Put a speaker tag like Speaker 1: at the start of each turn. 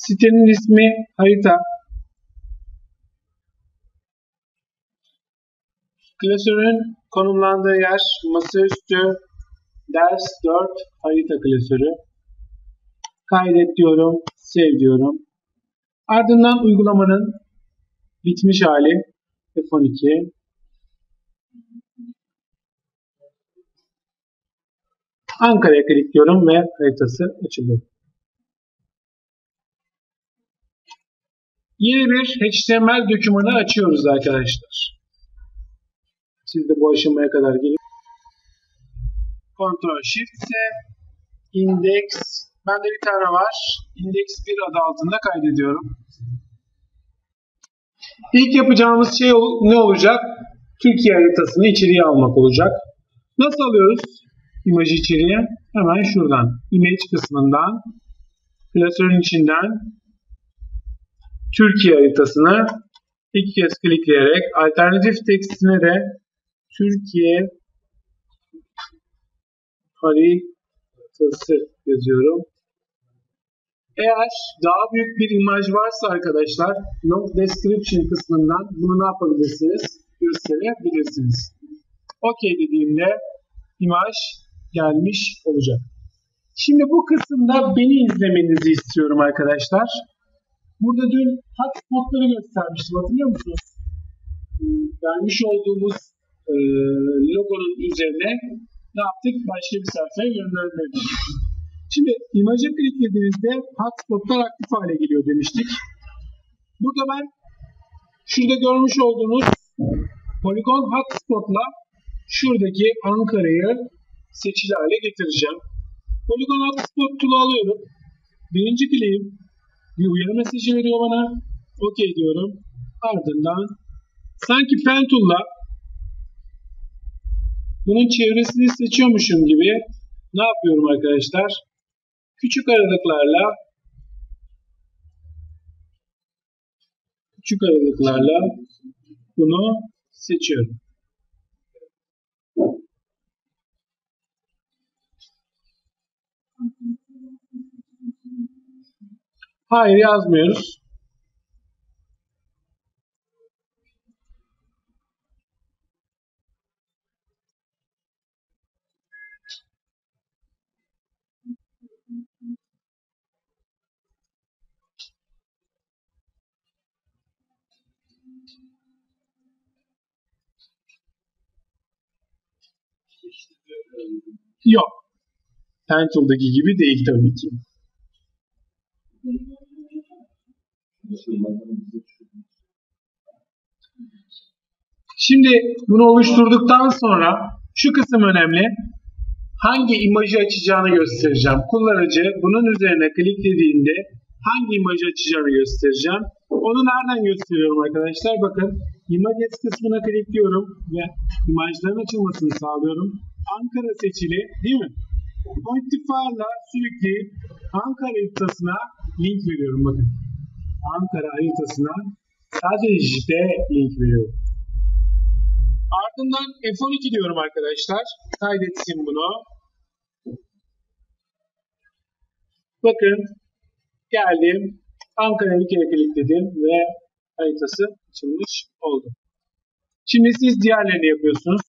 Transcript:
Speaker 1: Sitenin ismi harita. Klasörün konumlandığı yer masaüstü ders 4 harita klasörü. Kaydet diyorum, save diyorum. Ardından uygulamanın bitmiş hali F12. Ankara'ya klikliyorum ve haritası açılıyor. Yeni bir HTML dokümanı açıyoruz arkadaşlar. Siz de bu aşamaya kadar gelin. Ctrl Shift S, index, bende bir tane var. Index 1 adı altında kaydediyorum. İlk yapacağımız şey ne olacak? Türkiye haritasını içeriye almak olacak. Nasıl alıyoruz imajı içeriye? Hemen şuradan. Image kısmından, klasörün içinden Türkiye haritasını iki kez klikleyerek alternatif tekstine de Türkiye haritası yazıyorum. Eğer daha büyük bir imaj varsa arkadaşlar long description kısmından bunu ne yapabilirsiniz? Gösterebilirsiniz. OK dediğimde imaj gelmiş olacak. Şimdi bu kısımda beni izlemenizi istiyorum arkadaşlar. Burada dün hotspotları göstermiştim, hatırlıyor musunuz? Vermiş olduğumuz logonun üzerine ne yaptık? Başka bir sayfaya gönderdik. Şimdi imaja kliklediğinizde hotspotlar aktif hale geliyor demiştik. Burada ben şurada görmüş olduğunuz Polygon hotspotla şuradaki Ankara'yı seçili hale getireceğim. Polygon hotspot tool'u alıyorum. Birinci kliğim bir uyarı mesajı veriyor bana. OK diyorum. Ardından sanki pen tool'la bunun çevresini seçiyormuşum gibi ne yapıyorum arkadaşlar? Küçük aralıklarla bunu seçiyorum. Hayır yazmıyoruz. Yok. Pentool'daki gibi değil tabii ki. Şimdi bunu oluşturduktan sonra şu kısım önemli. Hangi imajı açacağını göstereceğim. Kullanıcı bunun üzerine kliklediğinde hangi imajı açacağını göstereceğim. Onu nereden gösteriyorum arkadaşlar? Bakın Images kısmına klikliyorum ve imajların açılmasını sağlıyorum. Ankara seçili değil mi? Pointifier'la sürükleyip Ankara haritasına link veriyorum bakın. Ankara haritasına sadece link veriyorum. Ardından F12 diyorum arkadaşlar. Kaydetsin bunu. Bakın geldim. Ankara'ya bir kere klikledim ve haritası açılmış oldu. Şimdi siz diğerlerini yapıyorsunuz.